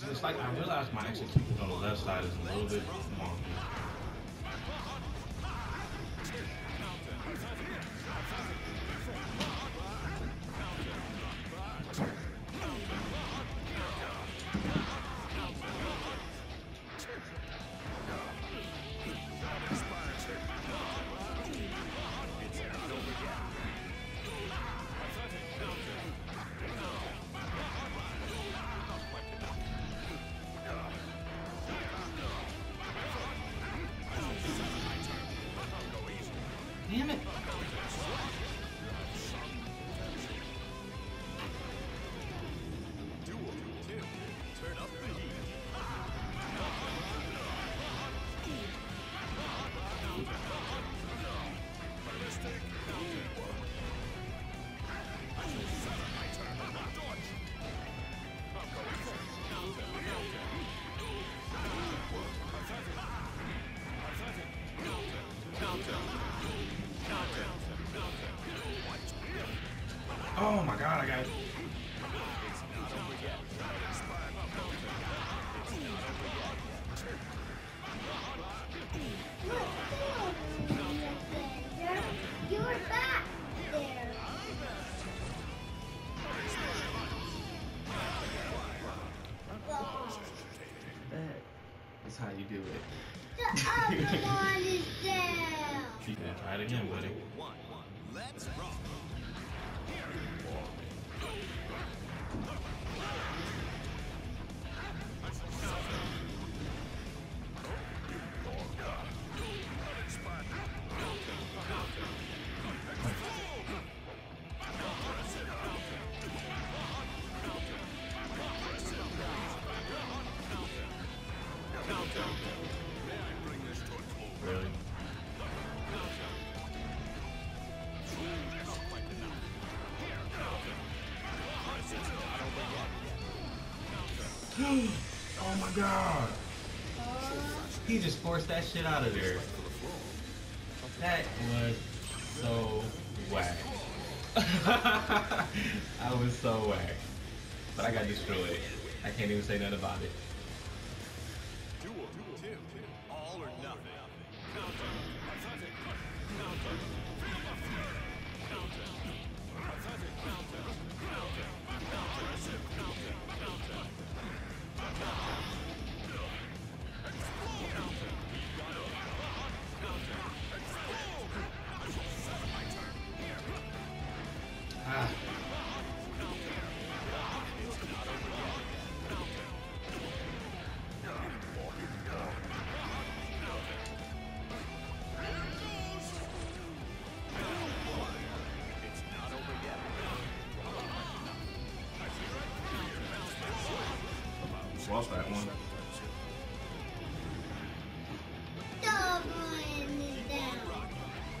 It's like I realized my execution on the left side is a little bit wonky. Damn it! Turn up the heat. Ballistic. Oh my god, I got it. You're back there. That's how you do it. The other one is down. You can try it again, buddy. Let's rock. Really? Oh my god! He just forced that shit out of there. That was so whack. I was so whack. But I got destroyed. I can't even say nothing about it. Duel 2. All or nothing. Lost that one. The one is down.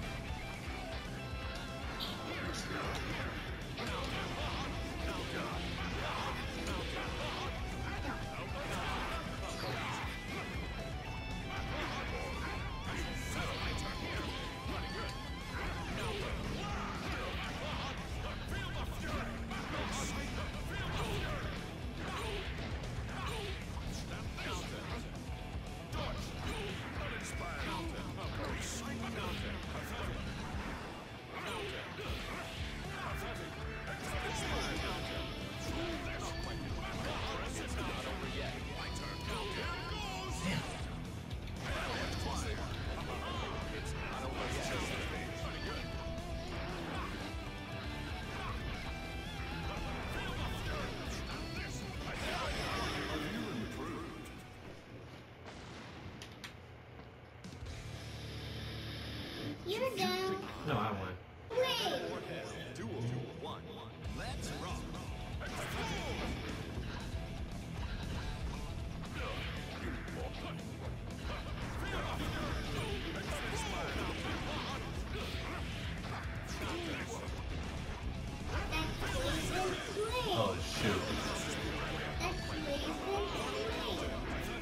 You're down. No, I won. Wait. Duel 1. Let's rock. Oh shoot. That's lazy play.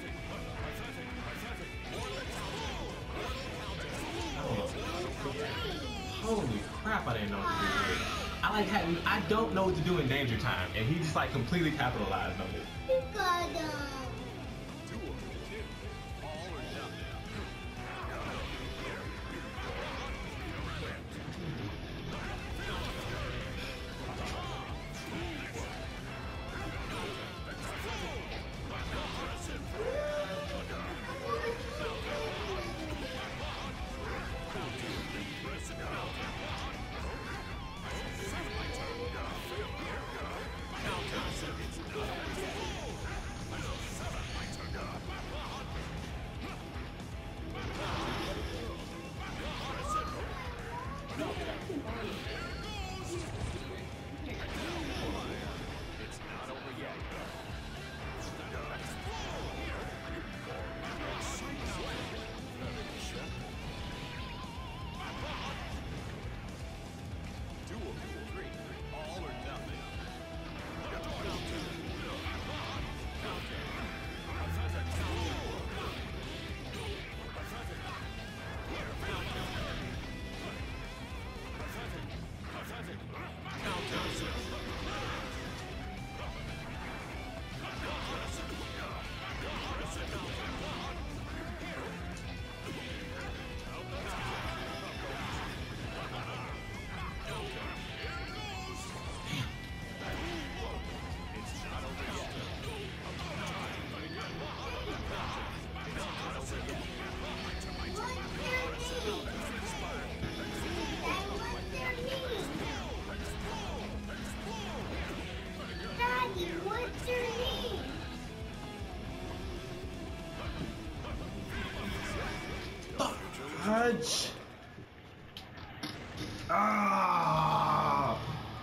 Holy crap, I didn't know what to do here. I don't know what to do in danger time, and he just like completely capitalized on it. You got Dodge! Ah!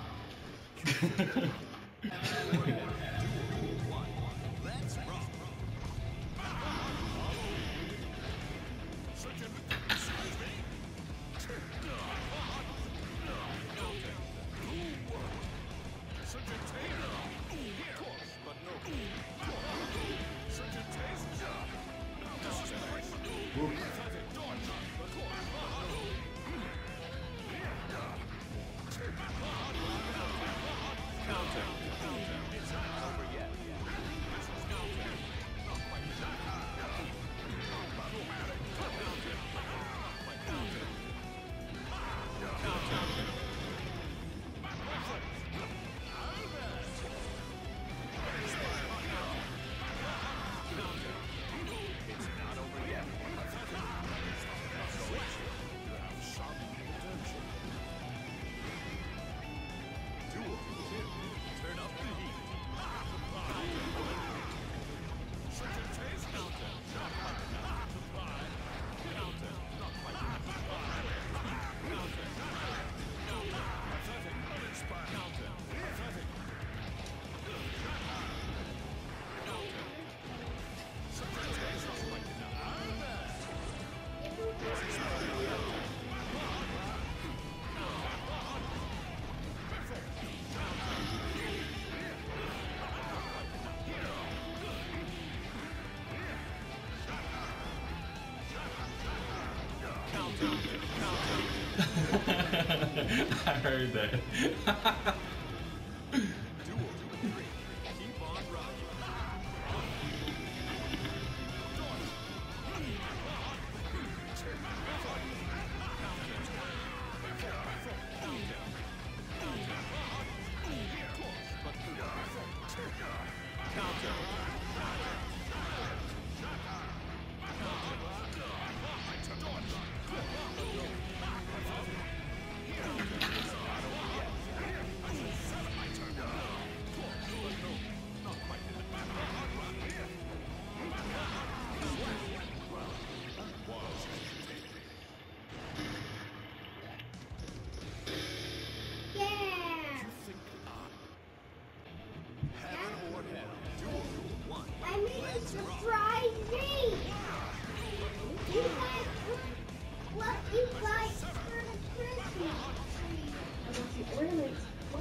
Let's rock. I heard that. Keep on rocking. Yeah. Heaven or hell. Duel 1. I made a surprise ring. You guys put what you like for the Christmas tree. I want the ornaments, but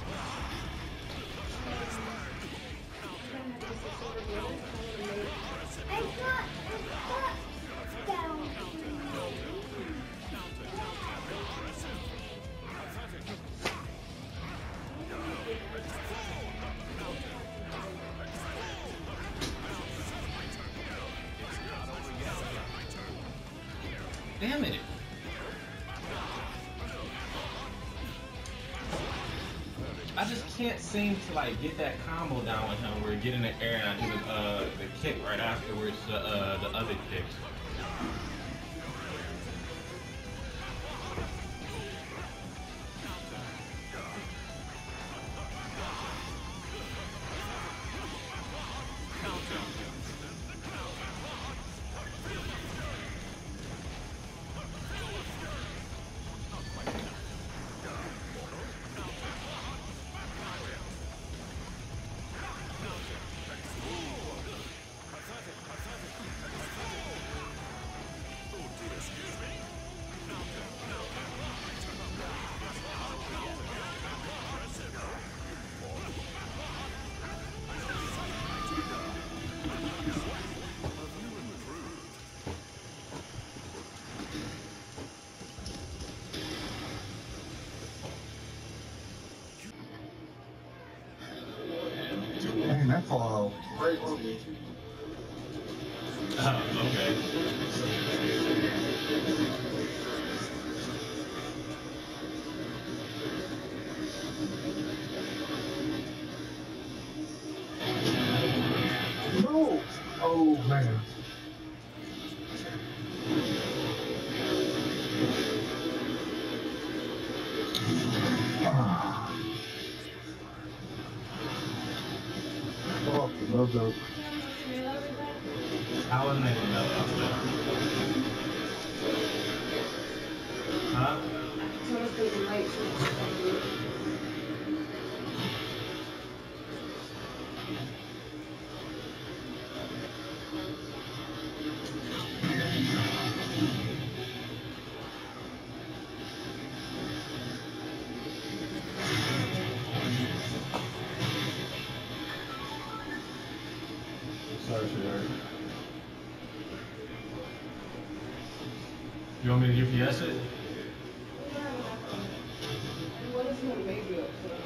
I got a down. Damn it. I just can't seem to like get that combo down with him where get in the air and I do the kick right afterwards, the other kick. Dang, that fall right on me. Okay. No! Oh, man. Ah. Oh, no joke. I wasn't even know. Huh? Someone's gonna be late. Sorry, sweetheart. You want me to UPS it? What is gonna make you upset?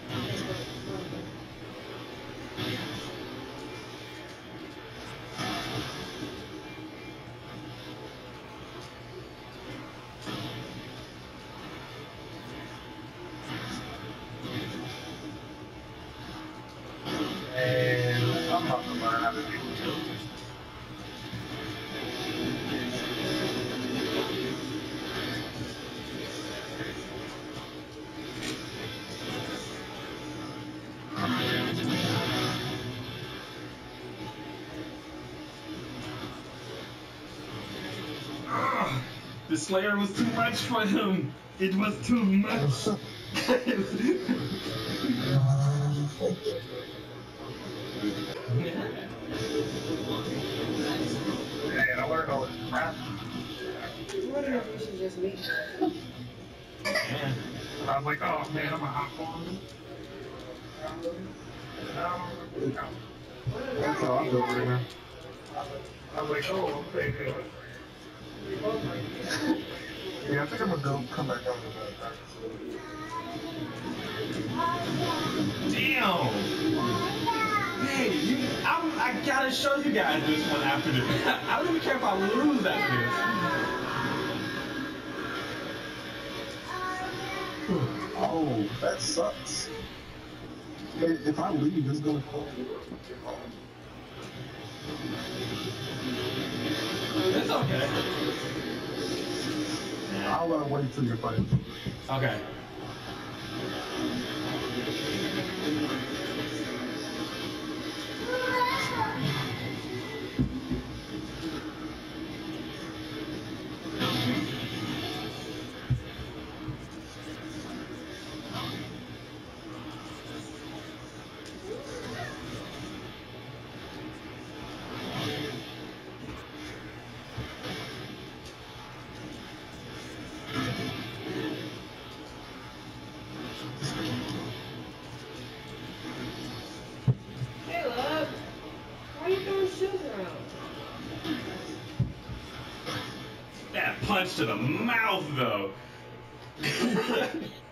And I'm about to learn how to do it. The Slayer was too much for him. It was too much. Man, I learned all this crap. I wonder if we should just leave. Yeah. I was like, oh man, I'm a hot one. That's how I feel right now. I was like, oh, okay, good. Yeah, I think I'm gonna go come back down to the Damn. Hey, I gotta show you guys this one after this. I don't even care if I lose after this. Oh, that sucks. If I leave, it's gonna close. It's okay. I'll wait till you're fighting. Okay. Hey, love. Why are you throwing shoes around? That punch to the mouth, though.